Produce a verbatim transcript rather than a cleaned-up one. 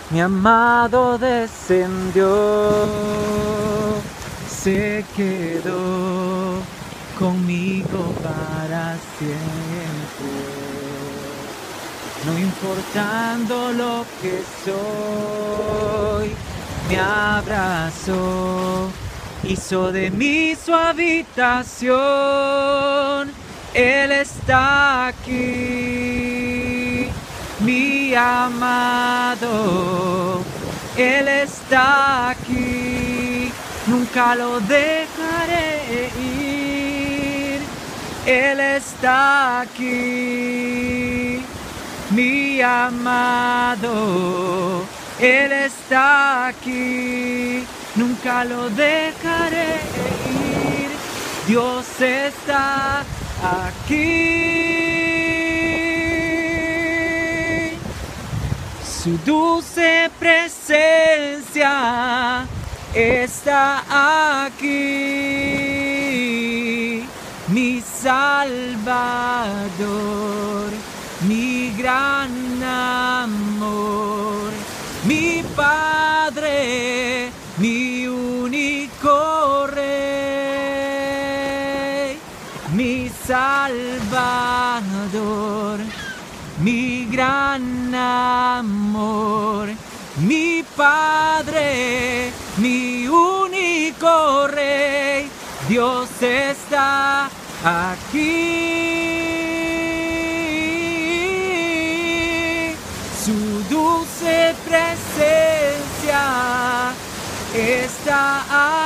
Mi amado descendió, se quedó conmigo para siempre. No importando lo que soy, me abrazó, hizo de mí su habitación. Él está aquí, mi amado. Él está aquí, nunca lo dejaré ir. Él está aquí, mi amado. Él está aquí, nunca lo dejaré ir. Dios está aquí. Su dulce presencia está aquí. Mi Salvador, mi gran amor, mi Padre, mi único Rey, mi Salvador, mi gran amor, mi Padre, mi único Rey. Dios está aquí, su dulce presencia está aquí.